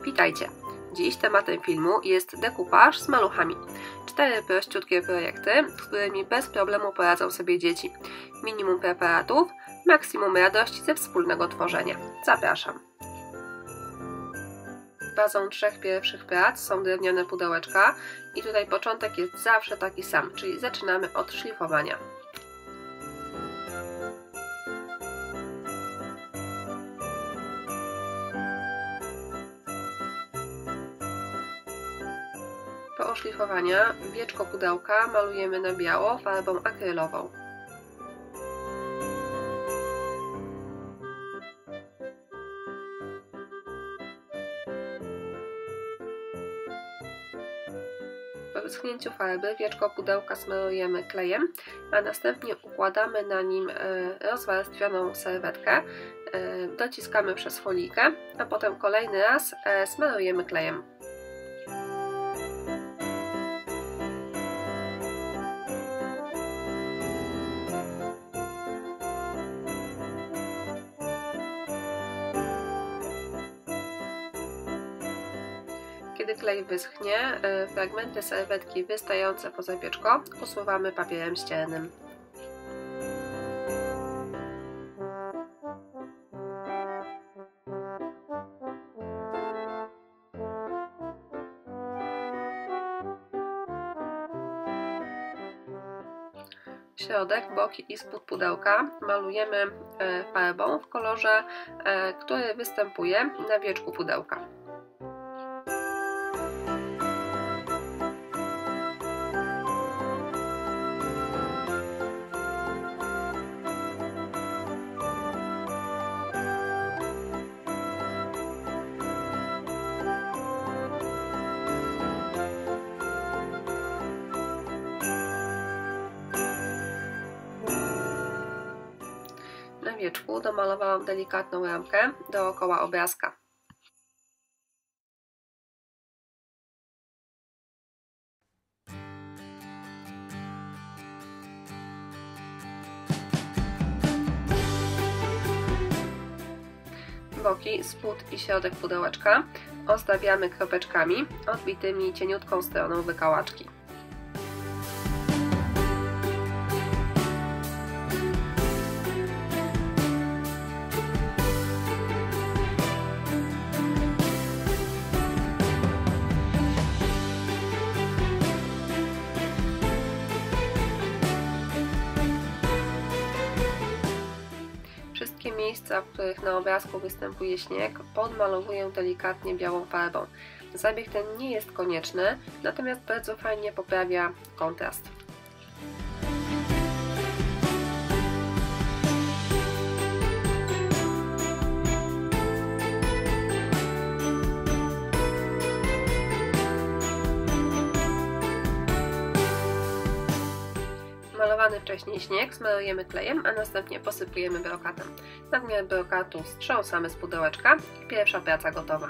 Witajcie! Dziś tematem filmu jest dekupaż z maluchami. 4 prościutkie projekty, z którymi bez problemu poradzą sobie dzieci. Minimum preparatów, maksimum radości ze wspólnego tworzenia. Zapraszam! Bazą 3 pierwszych prac są drewniane pudełeczka i tutaj początek jest zawsze taki sam, czyli zaczynamy od szlifowania. Po oszlifowaniu wieczko pudełka malujemy na biało farbą akrylową. Po wyschnięciu farby wieczko pudełka smarujemy klejem, a następnie układamy na nim rozwarstwioną serwetkę, dociskamy przez folijkę, a potem kolejny raz smarujemy klejem. Kiedy klej wyschnie, fragmenty serwetki wystające poza wieczko usuwamy papierem ściernym. Środek, boki i spód pudełka malujemy farbą w kolorze, który występuje na wieczku pudełka. Na wieczku domalowałam delikatną ramkę dookoła obrazka. Boki, spód i środek pudełeczka ozdabiamy kropeczkami odbitymi cieniutką stroną wykałaczki. Wszystkie miejsca, w których na obrazku występuje śnieg, podmalowuję delikatnie białą farbą. Zabieg ten nie jest konieczny, natomiast bardzo fajnie poprawia kontrast. Malowany wcześniej śnieg smarujemy klejem, a następnie posypujemy brokatem. Nadmiar brokatu strząsamy z pudełeczka i pierwsza praca gotowa.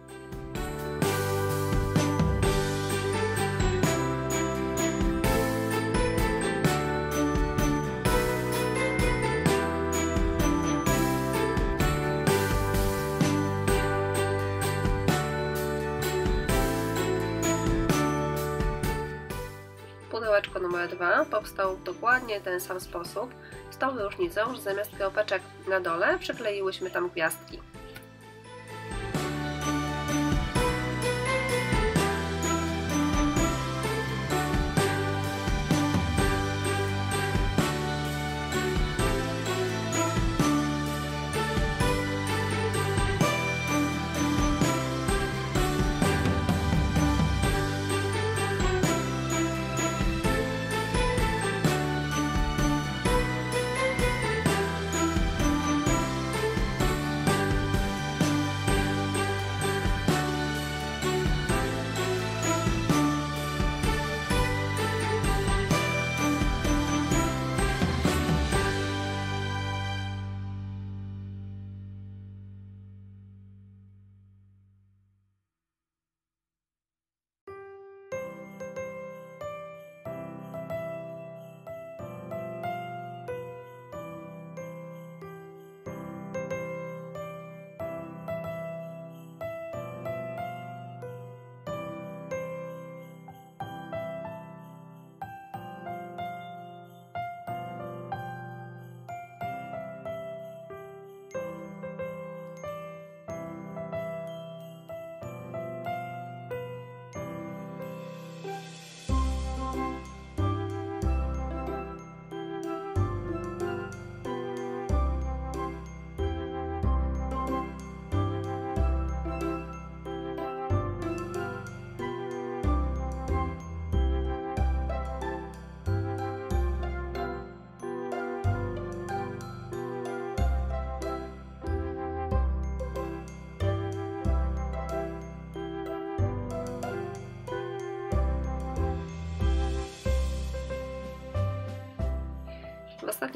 Pudełeczko numer 2 powstało w dokładnie ten sam sposób, z tą różnicą, że zamiast kropeczek na dole przykleiłyśmy tam gwiazdki.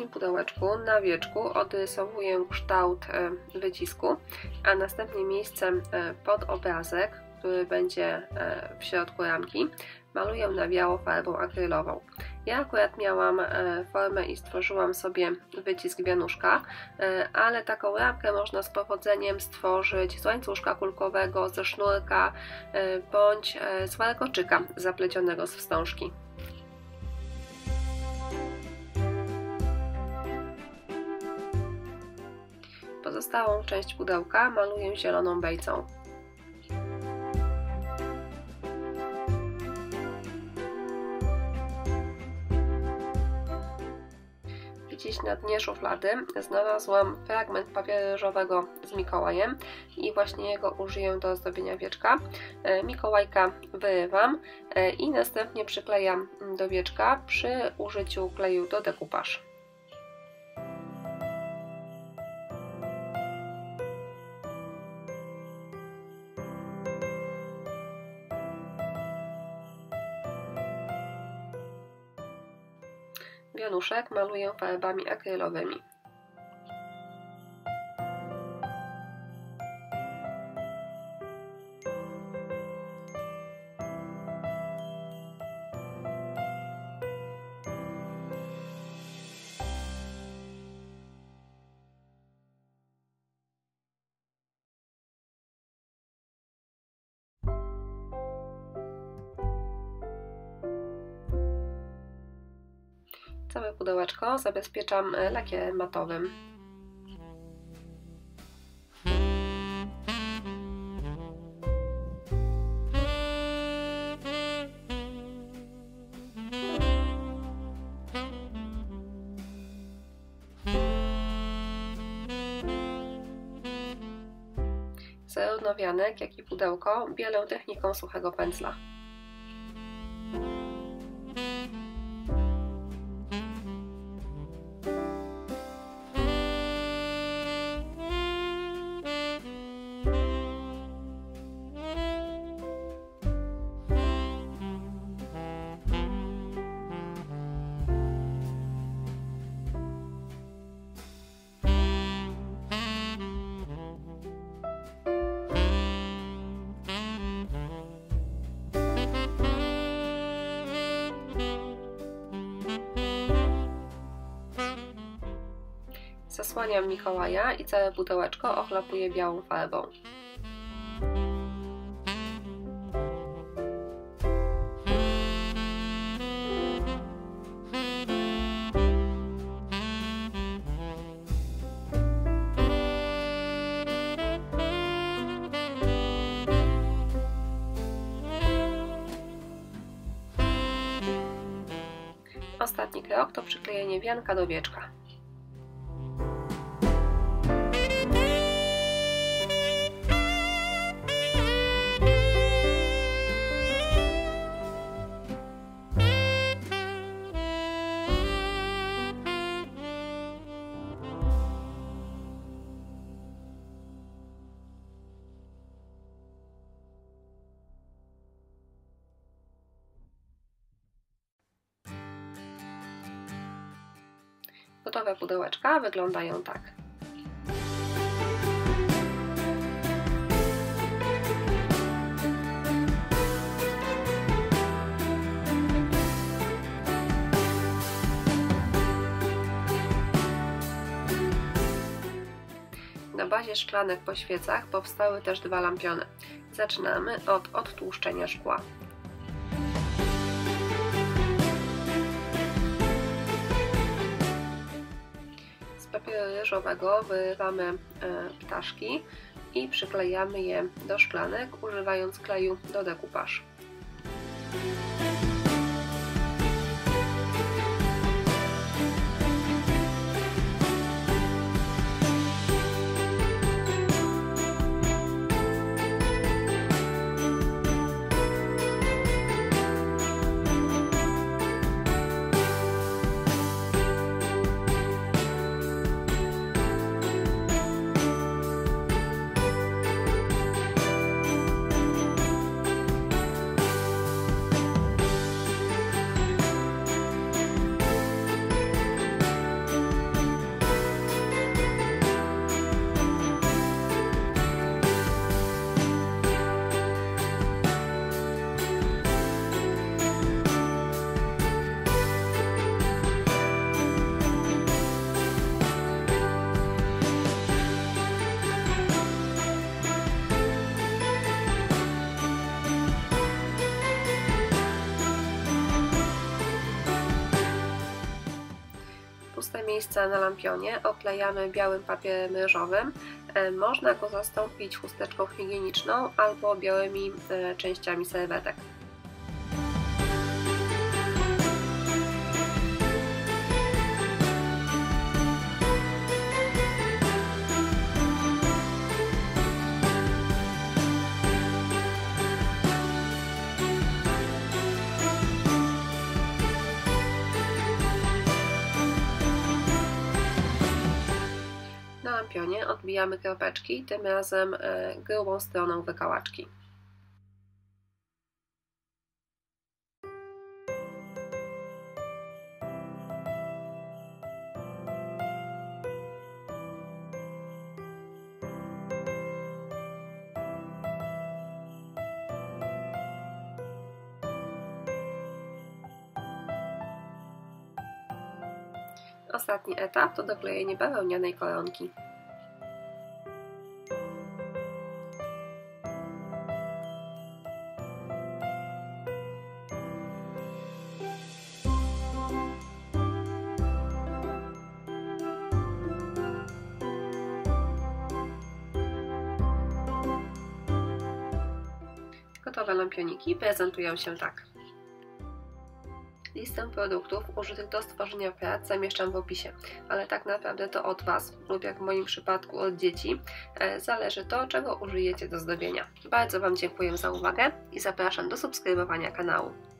drugim pudełeczku na wieczku odrysowuję kształt wycisku, a następnie miejscem pod obrazek, który będzie w środku ramki, maluję na biało farbą akrylową. Ja akurat miałam formę i stworzyłam sobie wycisk wianuszka, ale taką ramkę można z powodzeniem stworzyć z łańcuszka kulkowego, ze sznurka bądź z warkoczyka zaplecionego z wstążki. Pozostałą część pudełka maluję zieloną bejcą. Gdzieś na dnie szuflady znalazłam fragment papieru ryżowego z Mikołajem i właśnie jego użyję do ozdobienia wieczka. Mikołajka wyrywam i następnie przyklejam do wieczka przy użyciu kleju do dekupaż. Wianuszek maluję farbami akrylowymi. Całe pudełeczko zabezpieczam lakierem matowym. Zarówno wianek, jak i pudełko bielę techniką suchego pędzla. Zasłaniam Mikołaja i całe pudełeczko ochlapuję białą farbą. Ostatni krok to przyklejenie wianka do wieczka. Gotowe pudełeczka wyglądają tak. Na bazie szklanek po świecach powstały też dwa lampiony. Zaczynamy od odtłuszczenia szkła. Z papieru ryżowego wyrywamy ptaszki i przyklejamy je do szklanek, używając kleju do dekupaż. miejsca na lampionie oklejamy białym papierem ryżowym. Można go zastąpić chusteczką higieniczną albo białymi częściami serwetek. Na lampionie odbijamy kropeczki, tym razem grubą stroną wykałaczki. Ostatni etap to doklejenie bawełnianej koronki. Gotowe lampioniki prezentują się tak. Listę produktów użytych do stworzenia prac zamieszczam w opisie, ale tak naprawdę to od Was, lub jak w moim przypadku od dzieci, zależy to, czego użyjecie do zdobienia. Bardzo Wam dziękuję za uwagę i zapraszam do subskrybowania kanału.